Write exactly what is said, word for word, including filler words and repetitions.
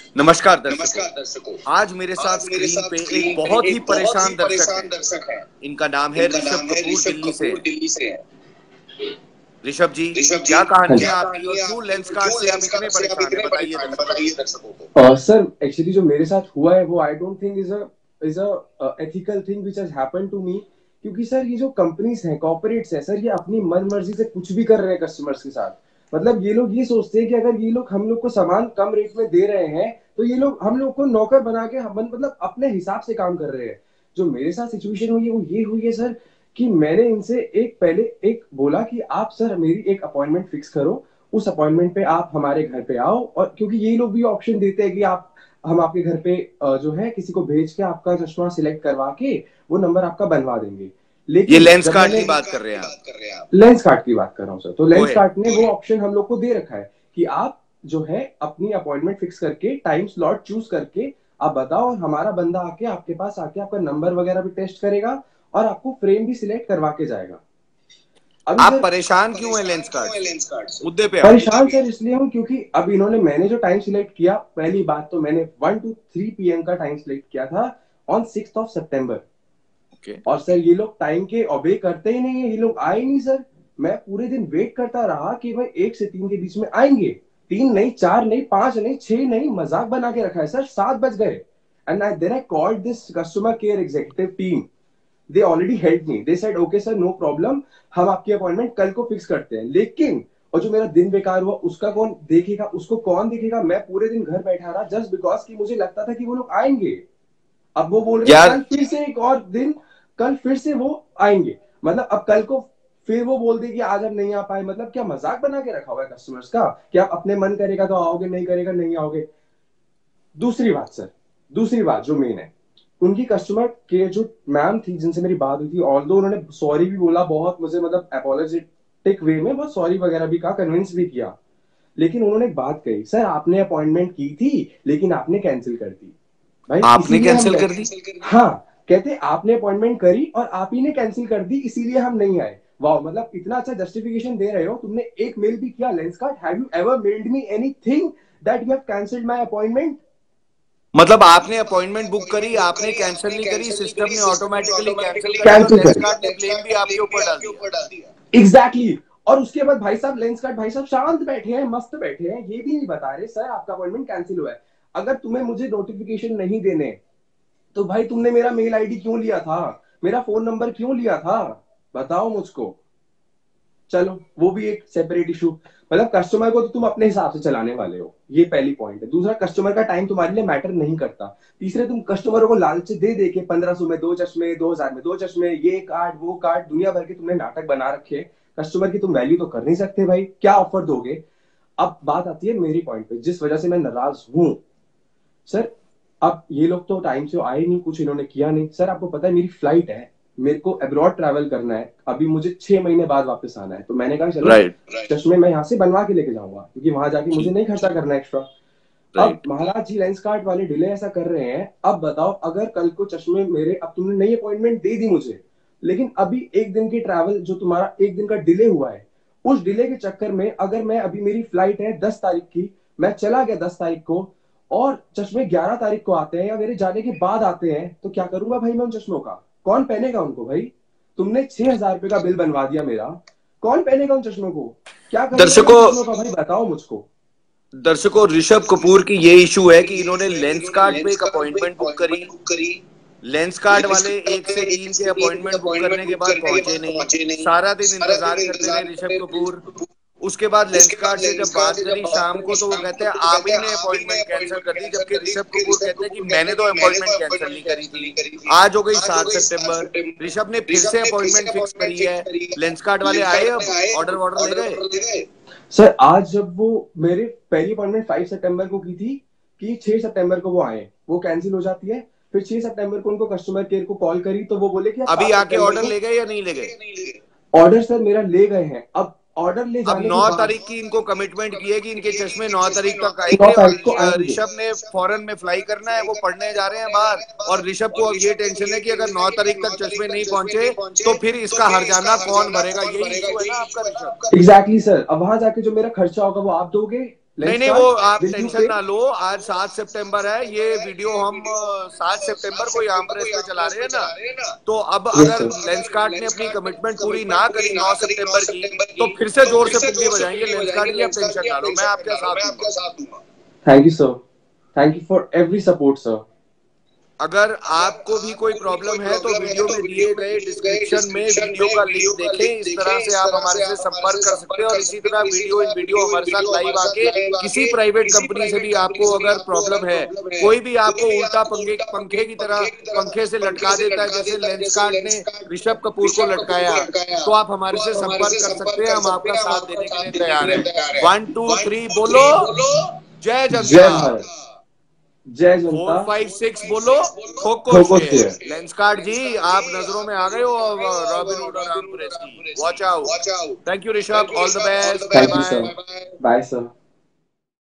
नमस्कार नमस्कार दर्शकों, दर्शकों। आज मेरे साथ आज मेरे स्क्रीन साथ पे एक स्क्रीन पे बहुत ही एक बहुत ही परेशान दर्शक परेशान हैं। दर्शक हैं। इनका नाम है इनका ऋषभ नाम है कपूर, ऋषभ दिल्ली से कपूर, है। दिल्ली से है। ऋषभ जी, ऋषभ जी, क्या कहानी है क्या आपकी कहानी और है क्यों आपकी और लेंसकार्ट क्यों से आप इतने लेंसकार्ट से आप परेशान हैं? इतने बताइए परेशान हैं? दर्शकों बताइए को। दर्शकों को। सर एक्चुअली जो मेरे साथ हुआ है वो I don't think is a is a ethical thing which has happened to me. क्योंकि सर ये जो कंपनीज हैं, कॉर्पोरेट्स हैं सर, ये अपनी मन मर्जी से कुछ भी कर रहे हैं कस्टमर्स के साथ। मतलब ये लोग ये सोचते हैं कि अगर ये लोग हम लोग को सामान कम रेट में दे रहे हैं तो ये लोग हम लोग को नौकर बना के हम मतलब अपने हिसाब से काम कर रहे हैं। जो मेरे साथ सिचुएशन हुई है वो ये हुई है सर कि मैंने इनसे एक पहले एक बोला कि आप सर मेरी एक अपॉइंटमेंट फिक्स करो, उस अपॉइंटमेंट पे आप हमारे घर पे आओ। और क्योंकि ये लोग भी ऑप्शन देते हैं कि आप हम आपके घर पे अ, जो है किसी को भेज के आपका चश्मा सिलेक्ट करवा के वो नंबर आपका बनवा देंगे। ये लेकिन जब लेंसकार्ट मैंने की बात कर रहे हैं आप? लेंस कार्ट की बात कर रहा हूँ सर, तो गो लेंस अहेड। कार्ट ने वो ऑप्शन हम लोग को दे रखा है कि आप जो है अपनी अपॉइंटमेंट फिक्स करके टाइम स्लॉट चूज करके आप बताओ, और हमारा बंदा आके आपके पास आके आपका नंबर वगैरह भी टेस्ट करेगा और आपको फ्रेम भी सिलेक्ट करवा के जाएगा। अभी आप सर परेशान क्यों हैं परेशान क्यों लेंसकार्ट है से? लेंसकार्ट से? मुद्दे पे आओ। परेशान सर इसलिए हूँ क्योंकि अब इन्होंने मैंने जो टाइम सिलेक्ट किया, पहली बात तो मैंने वन टू थ्री पीएम का टाइम सिलेक्ट किया था ऑन सिक्स ऑफ सितंबर। ओके। और सर ये लोग टाइम के ओबे करते ही नहीं है, ये लोग आए नहीं सर। मैं पूरे दिन वेट करता रहा कि भाई एक से तीन के बीच में आएंगे। तीन नहीं, चार नहीं, पांच नहीं, छह नहीं, मजाक बना के रखा है सर। सात बज गए and I then I called this customer care executive team. They already help me, they said okay sir no problem, हम आपकी अपॉइंटमेंट कल को फिक्स करते हैं। लेकिन और जो मेरा दिन बेकार हुआ उसका कौन देखेगा, उसको कौन देखेगा? मैं पूरे दिन घर बैठा रहा जस्ट बिकॉज कि मुझे लगता था कि वो लोग आएंगे। अब वो बोल रहे हैं यार, कल फिर से एक और दिन, कल फिर से वो आएंगे। मतलब अब कल को फिर वो बोल दे कि आज हम नहीं आ पाए। मतलब क्या मजाक बना के रखा हुआ है कस्टमर्स का कि आप अपने मन करेगा तो आओगे, नहीं करेगा नहीं आओगे। दूसरी बात सर, दूसरी बात जो मेन है, उनकी कस्टमर के जो मैम थी जिनसे मेरी बात हुई थी, ऑल्दो उन्होंने सॉरी भी बोला बहुत मुझे, मतलब अपोलोजेटिक वे में बहुत सॉरी वगैरह भी कहा, कन्विंस भी किया। लेकिन उन्होंने एक बात कही, सर आपने अपॉइंटमेंट की थी लेकिन आपने कैंसिल कर दी। भाई आपने इसीलिए हम कैंसिल कर नहीं, दी? हाँ, कहते आपने अपॉइंटमेंट करी और आप ही ने कैंसिल कर दी इसीलिए हम नहीं आए। वाह, मतलब इतना अच्छा जस्टिफिकेशन दे रहे हो। तुमने एक मेल भी किया Lenskart, have you ever mailed me anything that you have cancelled my appointment? मतलब आपने अपॉइंटमेंट बुक अपॉइंटमेंट करी, बुक आपने करी, कैंसिल आपने नहीं करी, कैंसिल नहीं सिस्टम करी, ने सिस्टम ने ऑटोमेटिकली कैंसिल ऑटोमेटिकली कर दी और कैंसिल कर लेंसकार्ट ने दी, ब्लेम भी आपके ऊपर डाल दिया। ऊपर डाल दिया। एग्जैक्टली। और उसके बाद भाई साहब लेंसकार्ट भाई साहब शांत बैठे हैं, मस्त बैठे हैं, ये भी नहीं बता रहे सर आपका अपॉइंटमेंट कैंसिल हुआ है। अगर तुम्हें मुझे नोटिफिकेशन नहीं देने तो भाई तुमने मेरा मेल आईडी क्यों लिया था, मेरा फोन नंबर क्यों लिया था, बताओ मुझको। चलो वो भी एक सेपरेट इशू। मतलब कस्टमर को तो तुम अपने हिसाब से चलाने वाले हो, ये पहली पॉइंट है। दूसरा, कस्टमर का टाइम तुम्हारे लिए मैटर नहीं करता। तीसरे, तुम कस्टमरों को लालच दे दे के पंद्रह सौ में दो चश्मे, दो हजार में दो चश्मे, ये कार्ड वो कार्ड, दुनिया भर के तुमने नाटक बना रखे। कस्टमर की तुम वैल्यू तो कर नहीं सकते भाई, क्या ऑफर दोगे? अब बात आती है मेरी पॉइंट पे जिस वजह से मैं नाराज हूं सर। अब ये लोग तो टाइम से आए नहीं, कुछ इन्होंने किया नहीं। सर आपको पता है मेरी फ्लाइट है, मेरे को अब्रॉड ट्रैवल करना है, अभी मुझे छह महीने बाद वापस आना है। तो मैंने कहा चलो राइट। चश्मे मैं यहाँ से बनवा के लेके जाऊंगा क्योंकि वहां जाके मुझे ठीक। नहीं खर्चा करना एक्स्ट्रा। अब राइट। महाराज जी लेंस कार्ट वाले डिले ऐसा कर रहे हैं। अब बताओ अगर कल को चश्मे मेरे, अब तुमने नई अपॉइंटमेंट दे दी मुझे, लेकिन अभी एक दिन की ट्रैवल जो तुम्हारा एक दिन का डिले हुआ है, उस डिले के चक्कर में अगर मैं, अभी मेरी फ्लाइट है दस तारीख की, मैं चला गया दस तारीख को और चश्मे ग्यारह तारीख को आते हैं या मेरे जाने के बाद आते हैं, तो क्या करूंगा भाई मैं उन चश्मों का? कौन पहनेगा उनको भाई? तुमने छह हजार रुपए का बिल बनवा दिया मेरा, कौन पहनेगा उन चश्मों को? क्या करूंगा मैं उन दर्शकों चश्मों का भाई, बताओ मुझको। दर्शकों ऋषभ कपूर की ये इशू है कि इन्होंने लेंसकार्ट पे एक अपॉइंटमेंट बुक करी। लेंसकार्ट वाले एक से तीन के अपॉइंटमेंट बुक करने के बाद पहुंचे नहीं। सारा दिन इंतजार करते रहे ऋषभ कपूर। उसके बाद लेंसकार्ट से जब बात करी शाम को तो वो कहते हैं आप ही ने अपॉइंटमेंट कैंसिल कर दी, जबकि ऋषभ कपूर कहते हैं कि मैंने तो अपॉइंटमेंट कैंसिल नहीं करी थी। आज हो गई सात सितंबर, ऋषभ ने फिर से अपॉइंटमेंट फिक्स करी है। लेंसकार्ट वाले आए, अब ऑर्डर वॉर्डर ले गए? सर आज जब वो मेरे पहली अपॉइंटमेंट फाइव सितंबर को की थी कि छह सितंबर को वो आए, वो कैंसिल हो जाती है। फिर छह सितंबर को उनको कस्टमर केयर को कॉल करी तो वो बोले कि आप अभी सात आके सितंबर ऑर्डर को, ले गए या नहीं ले गए? ऑर्डर सर मेरा ले गए हैं। अब ऑर्डर ले अब जाने नौ के बाद तारीख की इनको कमिटमेंट की है कि इनके चश्मे नौ तारीख तक नौ आएंगे और तारीख को आएंगे। ऋषभ ने फॉरेन में फ्लाई करना है, वो पढ़ने जा रहे हैं बाहर। और ऋषभ को अब ये टेंशन है कि अगर नौ तारीख तक चश्मे नहीं पहुंचे तो फिर इसका हर्जाना कौन भरेगा? यही इशू है ना आपका ऋषभ? एग्जैक्टली सर, अब वहां जाके जो मेरा खर्चा होगा वो आप दोगे नहीं नहीं, वो आप टेंशन ना लो, आज सात सितंबर है, ये वीडियो हम सात सितंबर को यहाँ प्रेस पे चला रहे हैं ना, तो अब अगर लेंसकार्ट ने अपनी कमिटमेंट पूरी ना करी नौ सितंबर की, तो फिर से जोर से पुंगी बजाएंगे लेंसकार्ट की, आप टेंशन ना लो, मैं आपके साथ दूंगा। Thank you sir, thank you for every support sir. अगर आपको भी कोई प्रॉब्लम है तो वीडियो में दिए गए डिस्क्रिप्शन में वीडियो का लिंक देखें, इस तरह से आप हमारे से संपर्क कर सकते हैं। और इसी तरह वीडियो इन वीडियो हमारे साथ लाइव आके किसी प्राइवेट कंपनी से भी आपको अगर प्रॉब्लम है, कोई भी आपको उल्टा पंखे पंखे की तरह पंखे से लटका देता है जैसे लेंसकार्ट ने ऋषभ कपूर को लटकाया, तो आप हमारे से संपर्क कर सकते हैं, हम आपका साथ देने के लिए तैयार हैं। वन टू थ्री बोलो, जय जनता, जय जनता। फोर फाइव सिक्स बोलो, ठोको शेयर। लेंसकार्ट जी, आप नजरों में आ गए हो रॉबिनहुड और आम प्रेस की। Watch out. Thank you Rishabh, all the best, bye bye. Bye sir.